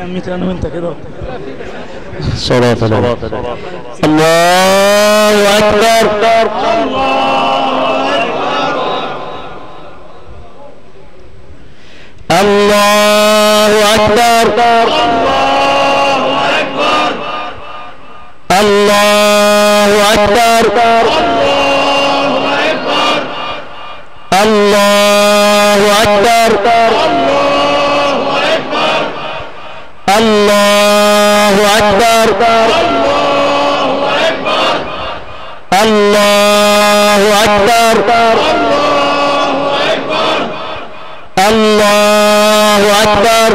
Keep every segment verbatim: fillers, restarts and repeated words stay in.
عمتي انا وانت كده. صلاة الله. الله أكبر. الله أكبر. الله أكبر. الله أكبر. الله أكبر. الله أكبر. الله أكبر.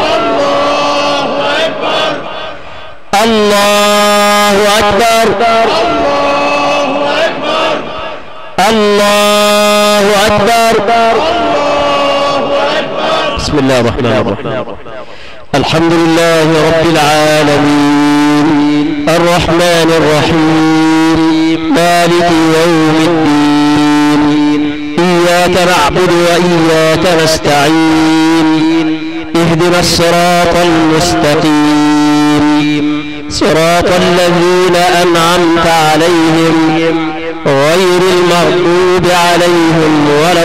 الله أكبر. الله أكبر. بسم الله الرحمن الرحيم. الحمد لله رب العالمين الرحمن الرحيم مالك يوم الدين إياك نعبد وإياك نستعين اهدنا الصراط المستقيم صراط الذين أنعمت عليهم غير المغضوب عليهم ولا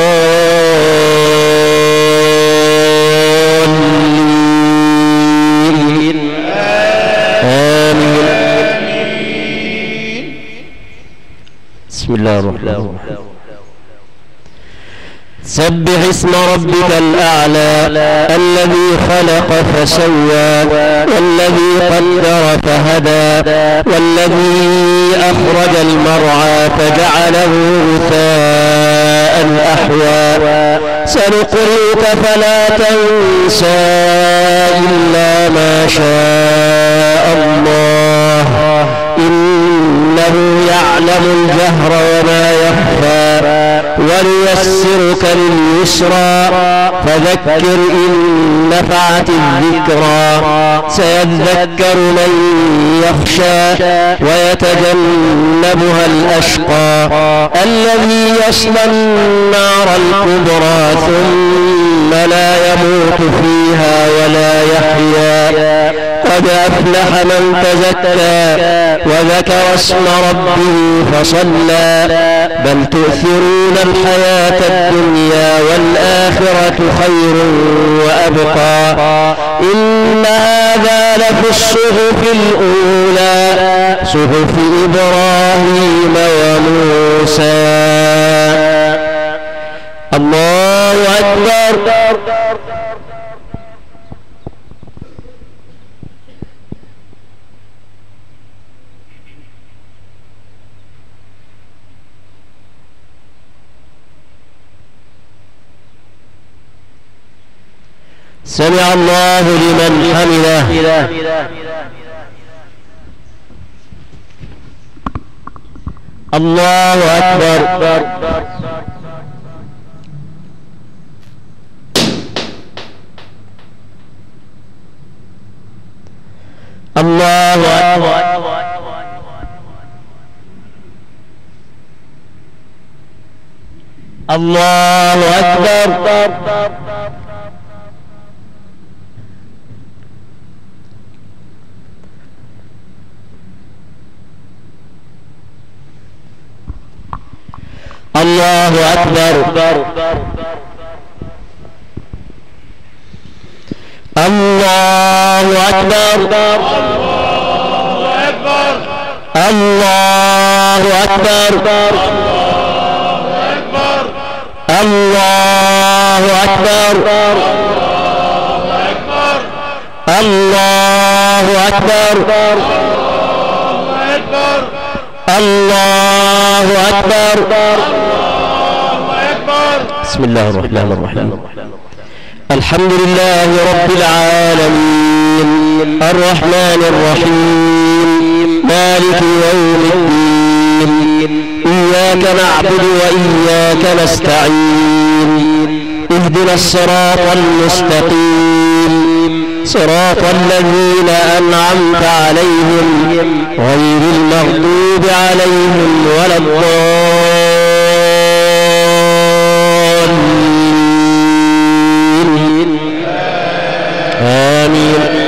الضالين آمين. بسم الله الرحمن الرحيم. سبح اسم ربك الأعلى الذي خلق فسوى والذي قدر فهدى والذي أخرج المرعى فجعله غثاء أحوى سنقرئك فلا تنسى إلا ما شاء الله إنه يعلم الجهر وما يخفى وليسرك لليسرى فذكر إن نفعت الذكرى سيذكر من يخشى ويتجنبها الأشقى الذي يصلى النار الكبرى ثم لا يموت فيها ولا يحيا قد أفلح من تزكى وذكر اسم ربه فصلى بل تؤثرون الحياة الدنيا والآخرة خير وأبقى إن هذا لفي الصحف الأولى صحف إبراهيم وموسى. الله أكبر. سمع الله لمن حمده. الله أكبر. الله أكبر. الله أكبر. الله أكبر. الله أكبر. الله أكبر. الله أكبر. الله أكبر. الله أكبر. بسم الله الرحمن الرحيم. الحمد لله رب العالمين الرحمن الرحيم مالك يوم الدين إياك نعبد وإياك نستعين اهدنا الصراط المستقيم صراط الذين أنعمت عليهم غير المغضوب عليهم ولا الضالين آمين.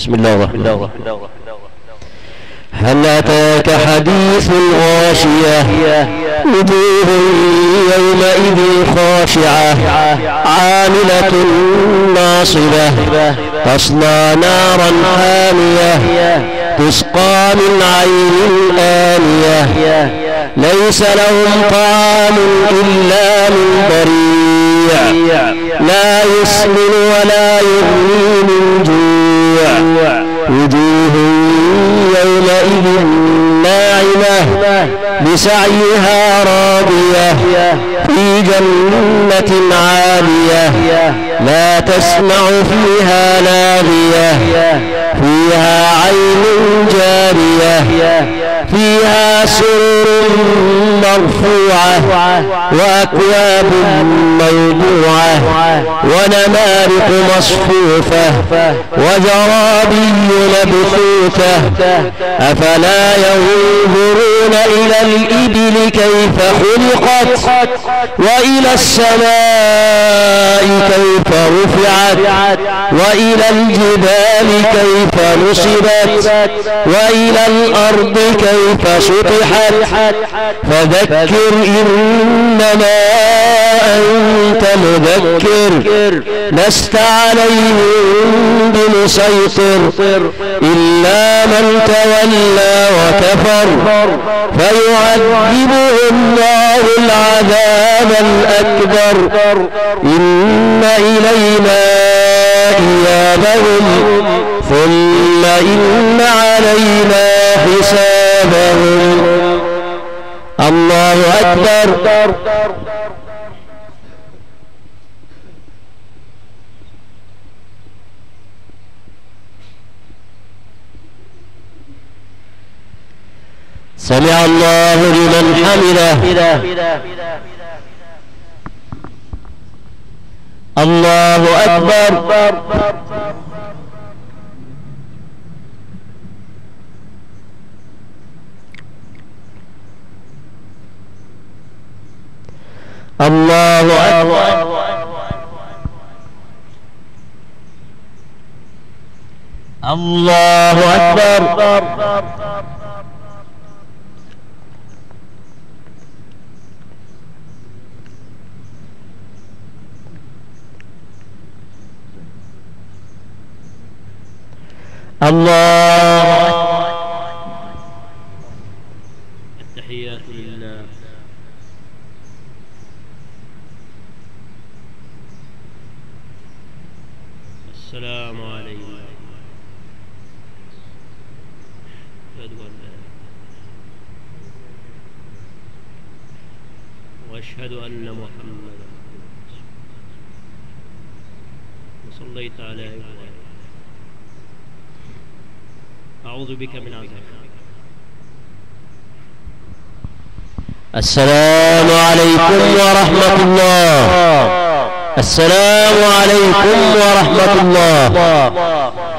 بسم الله الرحمن الرحيم. هل أتاك حديث الغاشية وجوه يومئذ خاشعة عاملة ناصبة تصلى نارا حامية تسقى من عين آنية ليس لهم طعام إلا من ضريع لا يسمن ولا يغني من جوع وجوه يومئذ ناعمة لسعيها راضية في جنة عالية لا تسمع فيها لاغية فيها عين جارية فيها سرر مرفوعة وأكواب موضوعة ونمارق مصفوفة وزرابي مبثوثة أفلا ينظرون إلى الإبل كيف خلقت وإلى السماء كيف رفعت وإلى الجبال كيف نصبت وإلى الأرض كيف سطحت فذكر إنما أنت مذكر لست عليهم بمسيطر إلا من تولى وكفر فيعذبه الله العذاب الأكبر إن إلينا إيابهم ثم إن علينا حسابهم. الله أكبر. سمع الله لمن حمده. الله أكبر. الله أكبر. الله أكبر. الله. التحيات لله السلام عليكم واشهد ان محمدا وصليت على ابراهيم اعوذ بك من عذاب. السلام عليكم ورحمة الله. السلام عليكم ورحمة الله.